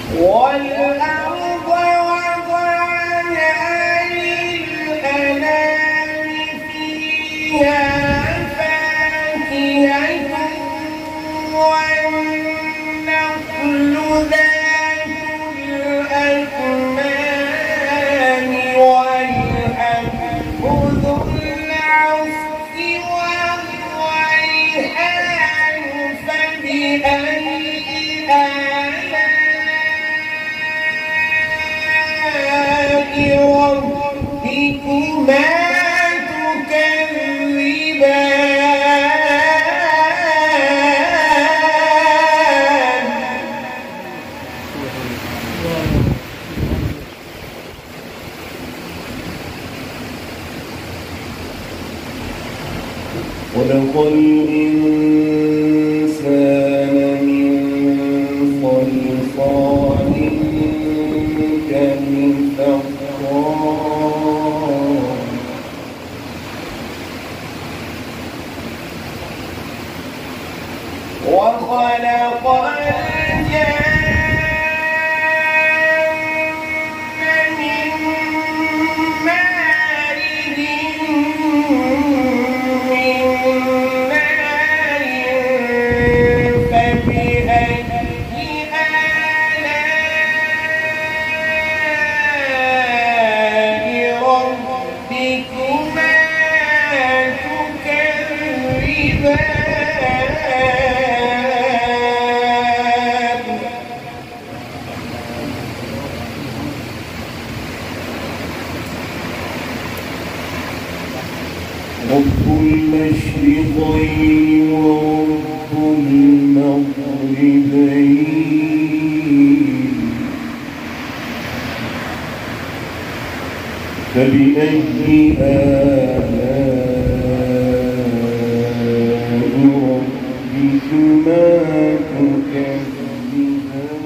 والأرض وضعها للأنام فيها فاكهة والنخل ذات الأكمام والحب ذو العصف والريحان فبأي ربكما تكذبان خلق الإنسان من صلصال كالفخار وخلق الجن من مارج من نار فبأي آلاء ربكما تكذبان رب المشرقين ورب المغربين فبأي آلاء ربكما تكذبان